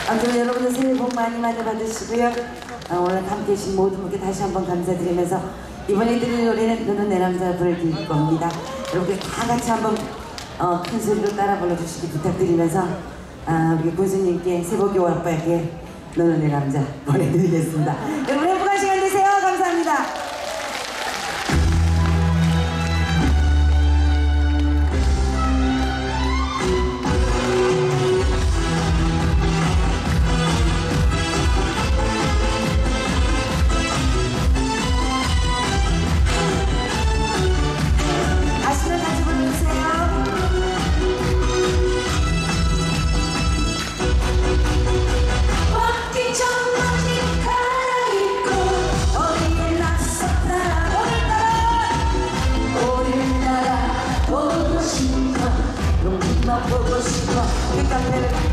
아무튼 여러분들 새해 복 많이 많이 받으시고요. 오늘 함께 해주신 모든 분께 다시 한번 감사드리면서 이번에 드릴 노래는 너는 내 남자 부를 겁니다. 여러분들 다 같이 한번 큰 소리로 따라 불러주시기 부탁드리면서 우리 군수님께 새복이 오아빠에게 너는 내 남자 보내드리겠습니다. 여러분 행복한 시간 되세요. 감사합니다. 보고 싶어, 보고 싶어.